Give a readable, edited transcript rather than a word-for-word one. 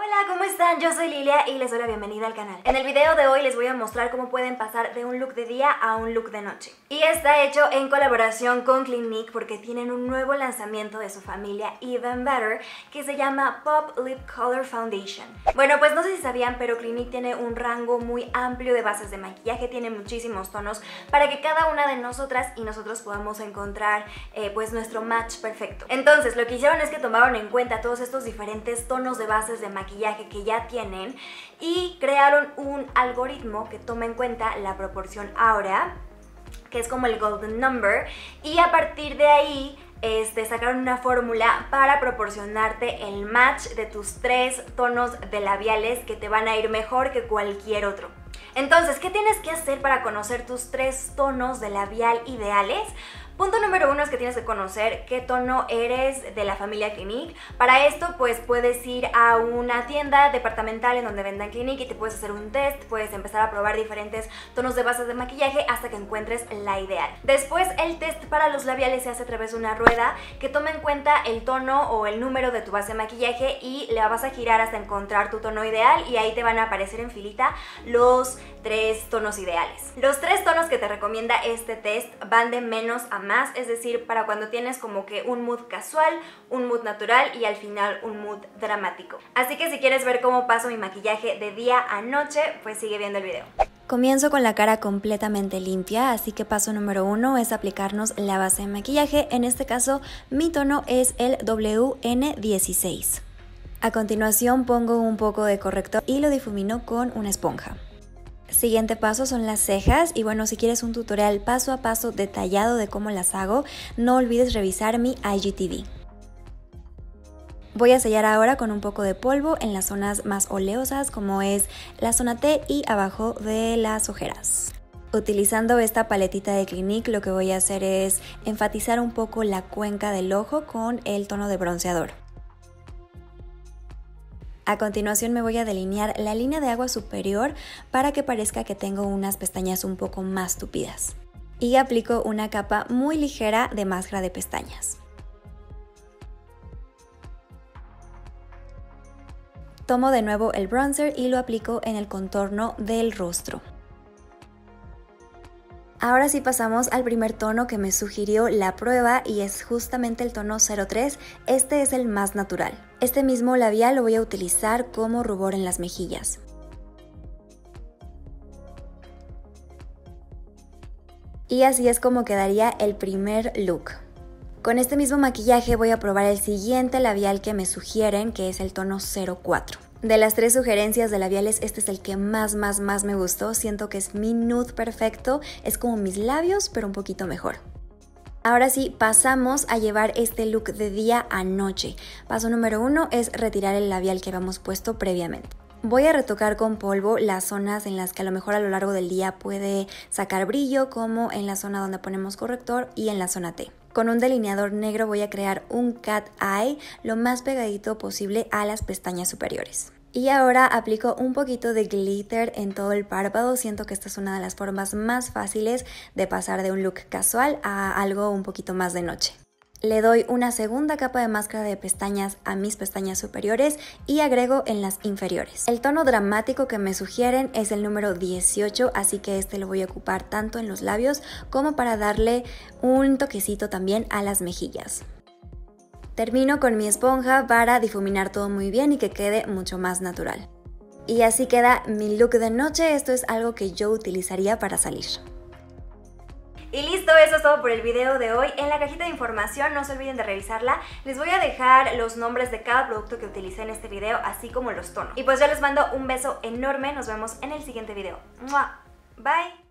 Hola, ¿cómo están? Yo soy Lilia y les doy la bienvenida al canal. En el video de hoy les voy a mostrar cómo pueden pasar de un look de día a un look de noche. Y está hecho en colaboración con Clinique porque tienen un nuevo lanzamiento de su familia Even Better que se llama Pop Lip Color Foundation. Bueno, pues no sé si sabían, pero Clinique tiene un rango muy amplio de bases de maquillaje, tiene muchísimos tonos para que cada una de nosotras y nosotros podamos encontrar pues nuestro match perfecto. Entonces lo que hicieron es que tomaron en cuenta todos estos diferentes tonos de bases de maquillaje que ya tienen y crearon un algoritmo que toma en cuenta la proporción áurea, que es como el golden number, y a partir de ahí sacaron una fórmula para proporcionarte el match de tus 3 tonos de labiales que te van a ir mejor que cualquier otro. Entonces, ¿qué tienes que hacer para conocer tus 3 tonos de labial ideales? Punto número 1 es que tienes que conocer qué tono eres de la familia Clinique. Para esto pues puedes ir a una tienda departamental en donde vendan Clinique y te puedes hacer un test, puedes empezar a probar diferentes tonos de bases de maquillaje hasta que encuentres la ideal. Después el test para los labiales se hace a través de una rueda que toma en cuenta el tono o el número de tu base de maquillaje y la vas a girar hasta encontrar tu tono ideal y ahí te van a aparecer en filita los 3 tonos ideales. Los 3 tonos que te recomienda este test van de menos a más, es decir, para cuando tienes como que un mood casual, un mood natural y al final un mood dramático. Así que si quieres ver cómo paso mi maquillaje de día a noche, pues sigue viendo el video. Comienzo con la cara completamente limpia, así que paso número 1 es aplicarnos la base de maquillaje. En este caso mi tono es el WN16. A continuación pongo un poco de corrector y lo difumino con una esponja. Siguiente paso son las cejas y bueno, si quieres un tutorial paso a paso detallado de cómo las hago, no olvides revisar mi IGTV. Voy a sellar ahora con un poco de polvo en las zonas más oleosas como es la zona T y abajo de las ojeras. Utilizando esta paletita de Clinique lo que voy a hacer es enfatizar un poco la cuenca del ojo con el tono de bronceador. A continuación me voy a delinear la línea de agua superior para que parezca que tengo unas pestañas un poco más tupidas. Y aplico una capa muy ligera de máscara de pestañas. Tomo de nuevo el bronzer y lo aplico en el contorno del rostro. Ahora sí pasamos al primer tono que me sugirió la prueba y es justamente el tono 03, este es el más natural. Este mismo labial lo voy a utilizar como rubor en las mejillas. Y así es como quedaría el primer look. Con este mismo maquillaje voy a probar el siguiente labial que me sugieren, que es el tono 04. De las 3 sugerencias de labiales, este es el que más me gustó. Siento que es mi nude perfecto, es como mis labios, pero un poquito mejor. Ahora sí, pasamos a llevar este look de día a noche. Paso número 1 es retirar el labial que habíamos puesto previamente. Voy a retocar con polvo las zonas en las que a lo mejor a lo largo del día puede sacar brillo, como en la zona donde ponemos corrector y en la zona T. Con un delineador negro voy a crear un cat eye lo más pegadito posible a las pestañas superiores. Y ahora aplico un poquito de glitter en todo el párpado. Siento que esta es una de las formas más fáciles de pasar de un look casual a algo un poquito más de noche. Le doy una segunda capa de máscara de pestañas a mis pestañas superiores y agrego en las inferiores. El tono dramático que me sugieren es el número 18, así que este lo voy a ocupar tanto en los labios como para darle un toquecito también a las mejillas. Termino con mi esponja para difuminar todo muy bien y que quede mucho más natural. Y así queda mi look de noche, esto es algo que yo utilizaría para salir. Y listo, eso es todo por el video de hoy. En la cajita de información no se olviden de revisarla. Les voy a dejar los nombres de cada producto que utilicé en este video, así como los tonos. Y pues yo les mando un beso enorme, nos vemos en el siguiente video. ¡Mua! Bye.